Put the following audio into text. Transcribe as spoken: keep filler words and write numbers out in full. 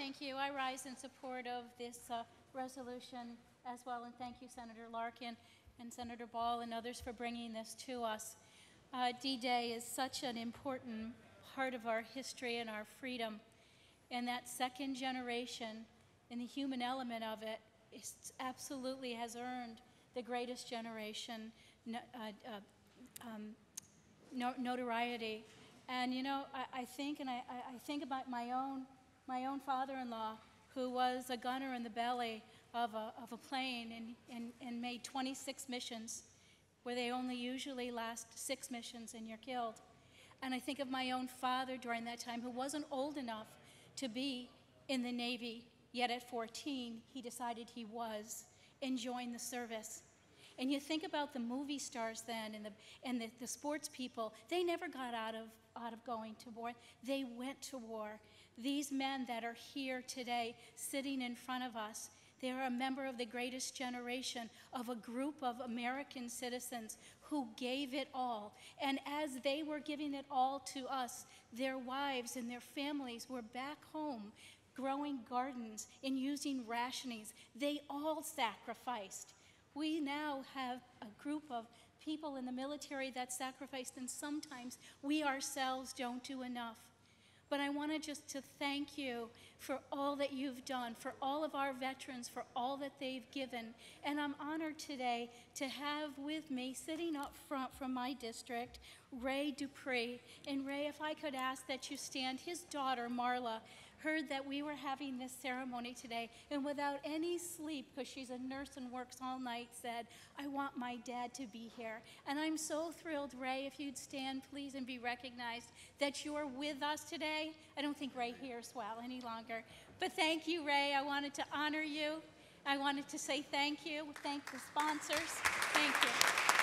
thank you. I rise in support of this uh, resolution as well, and thank you, Senator Larkin and Senator Ball and others for bringing this to us. Uh, D-Day is such an important part of our history and our freedom, and that second generation and the human element of it is absolutely has earned the greatest generation no, uh, uh, um, no, notoriety. And you know, I, I think, and I, I think about my own, my own father-in-law, who was a gunner in the belly of a, of a plane and, and, and made twenty-six missions, where they only usually last six missions and you're killed. And I think of my own father during that time, who wasn't old enough to be in the Navy, yet at fourteen, he decided he was and joined the service. And you think about the movie stars then and the, and the, the sports people, they never got out of, out of going to war. They went to war. These men that are here today, sitting in front of us, they are a member of the greatest generation of a group of American citizens who gave it all. And as they were giving it all to us, their wives and their families were back home growing gardens and using rationings. They all sacrificed. We now have a group of people in the military that sacrificed, and sometimes we ourselves don't do enough. But I want to just to thank you for all that you've done, for all of our veterans, for all that they've given. And I'm honored today to have with me, sitting up front from my district, Ray Dupree. And Ray, if I could ask that you stand, his daughter, Marla, heard that we were having this ceremony today, and without any sleep, because she's a nurse and works all night, said, I want my dad to be here. And I'm so thrilled, Ray, if you'd stand, please, and be recognized that you're with us today. I don't think Ray hears well any longer. But thank you, Ray. I wanted to honor you. I wanted to say thank you. Thank the sponsors. Thank you.